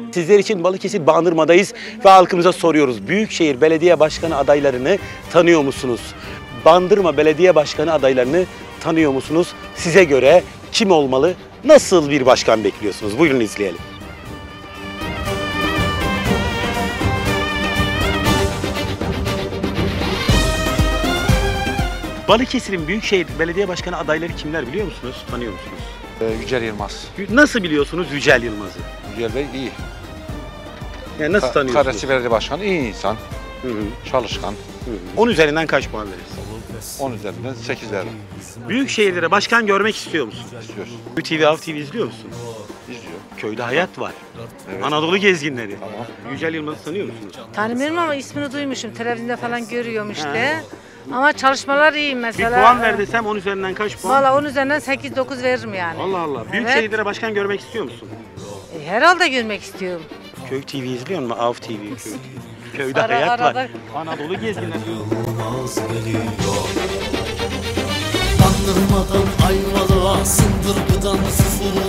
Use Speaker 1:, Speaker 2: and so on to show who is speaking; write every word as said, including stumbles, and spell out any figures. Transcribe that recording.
Speaker 1: Sizler için Balıkesir Bandırma'dayız ve halkımıza soruyoruz. Büyükşehir Belediye Başkanı adaylarını tanıyor musunuz? Bandırma Belediye Başkanı adaylarını tanıyor musunuz? Size göre kim olmalı? Nasıl bir başkan bekliyorsunuz? Buyurun izleyelim. Balıkesir'in Büyükşehir Belediye Başkanı adayları kimler biliyor musunuz? Tanıyor musunuz?
Speaker 2: Ee, Yücel Yılmaz.
Speaker 1: Nasıl biliyorsunuz Yücel Yılmaz'ı?
Speaker 2: Yücel Bey iyi.
Speaker 1: Yani nasıl
Speaker 2: Ka
Speaker 1: tanıyorsunuz?
Speaker 2: Karaçi Belediye Başkanı iyi insan.
Speaker 1: Hı hı.
Speaker 2: Çalışkan.
Speaker 1: Hı hı. on üzerinden kaç puan verirsin?
Speaker 2: on üzerinden sekiz verir.
Speaker 1: Büyükşehirlere başkan görmek istiyor musun?
Speaker 2: İstiyoruz.
Speaker 1: T V, Av T V izliyor musun?
Speaker 2: İzliyor.
Speaker 1: Köyde hayat var.
Speaker 2: Evet.
Speaker 1: Anadolu gezginleri.
Speaker 2: Tamam.
Speaker 1: Yücel Yılmaz'ı tanıyor musunuz?
Speaker 3: Tanımıyorum ama ismini duymuşum. Televizyonda falan görüyorum işte. Ama çalışmalar iyi
Speaker 1: Bir
Speaker 3: mesela.
Speaker 1: puan ver desem on üzerinden kaç puan?
Speaker 3: Valla on üzerinden sekiz dokuz veririm yani.
Speaker 1: Allah Allah. Büyükşehirlere başkan görmek istiyor musun?
Speaker 3: E, herhalde görmek istiyorum.
Speaker 1: Köy T V izliyor musun? Av T V, Köy T V. Köyde
Speaker 3: Ara-
Speaker 1: hayat
Speaker 3: arada-
Speaker 1: var. Anadolu gezginleri.
Speaker 4: Bandırmadan Ayvalık'a, Sındırgı'dan Susurluğa,